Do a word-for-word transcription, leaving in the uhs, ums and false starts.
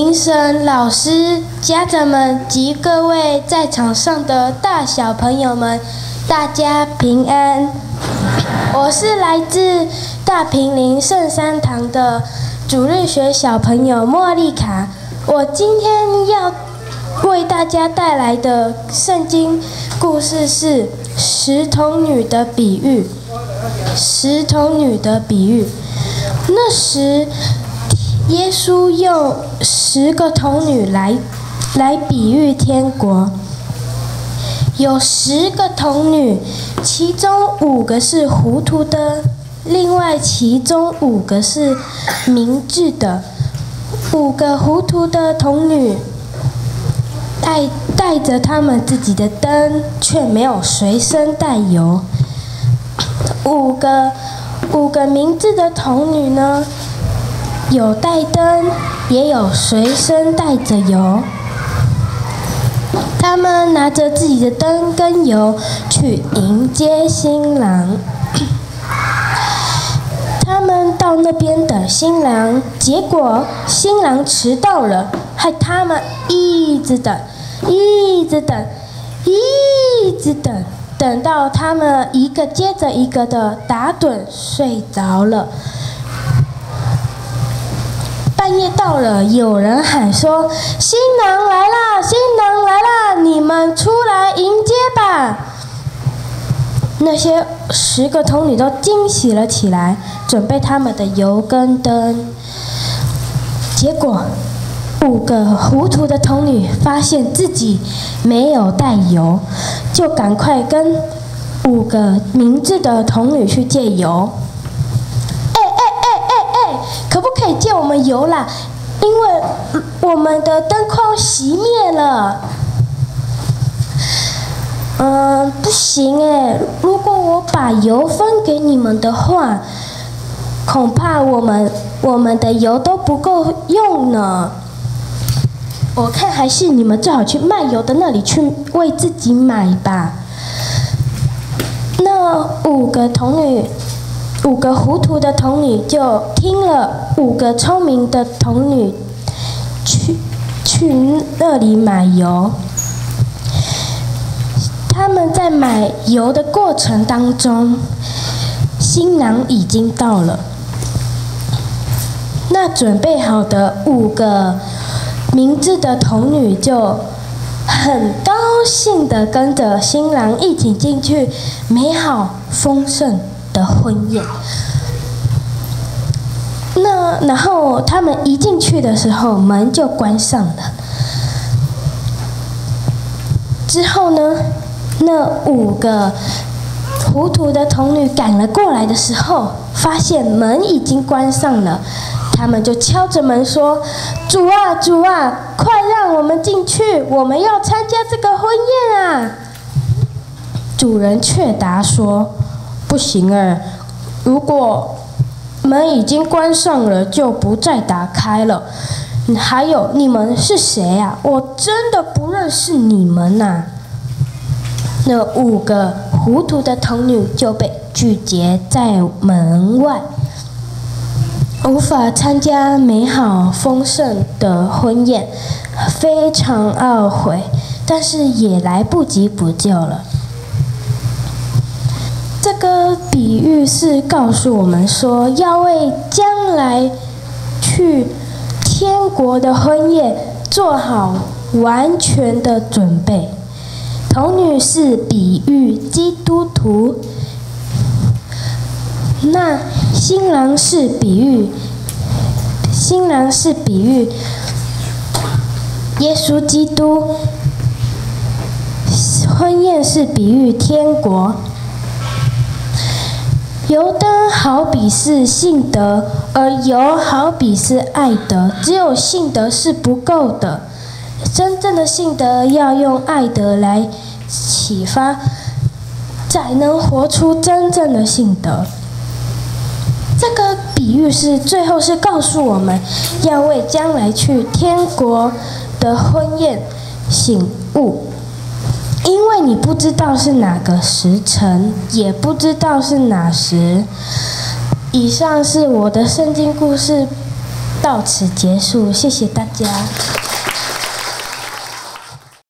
评审、老师、家长们及各位在场上的大小朋友们，大家平安。我是来自大坪林圣三堂的主日学小朋友莫莉卡。我今天要为大家带来的圣经故事是十童女的比喻。十童女的比喻。那时，耶稣用十个童女来来比喻天国。有十个童女，其中五个是糊涂的，另外其中五个是明智的。五个糊涂的童女带带着他们自己的灯，却没有随身带油。五个五个明智的童女呢，有带灯，也有随身带着油。他们拿着自己的灯跟油去迎接新郎。他们到那边等新郎，结果新郎迟到了，害他们一直等，一直等，一直等，等到他们一个接着一个的打盹睡着了。半夜到了，有人喊说：“新郎来啦，新郎来啦，你们出来迎接吧！”那些十个童女都惊喜了起来，准备他们的油跟灯。结果，五个糊涂的童女发现自己没有带油，就赶快跟五个明智的童女去借油。哎哎哎哎哎，可不可以借我们油啦？因为我们的灯快要熄灭了。嗯，不行哎！如果我把油分给你们的话，恐怕我们我们的油都不够用呢。我看还是你们最好去卖油的那里去为自己买吧。那五个童女，五个糊涂的童女就听了五个聪明的童女去去那里买油。他们在买油的过程当中，新郎已经到了。那准备好的五个明智的童女就很高兴地跟着新郎一起进去美好丰盛的婚宴。那然后他们一进去的时候，门就关上了。之后呢？那五个糊涂的童女赶了过来的时候，发现门已经关上了，他们就敲着门说：“主啊，主啊，快让我们进去，我们要参加这个婚宴啊！”主人却答说：“不行儿，如果门已经关上了，就不再打开了。还有，你们是谁啊？我真的不认识你们呐！”那五个糊涂的童女就被拒绝在门外，无法参加美好丰盛的婚宴，非常懊悔，但是也来不及补救了。这个比喻是告诉我们说，要为将来去天国的婚宴做好完全的准备。童女是比喻基督徒，那新郎是比喻，新郎是比喻耶稣基督，婚宴是比喻天国。油灯好比是信德，而油好比是爱德，只有信德是不够的。真正的信德要用爱德来启发，才能活出真正的信德。这个比喻是最后是告诉我们，要为将来去天国的婚宴醒悟，因为你不知道是哪个时辰，也不知道是哪时。以上是我的圣经故事到此结束，谢谢大家。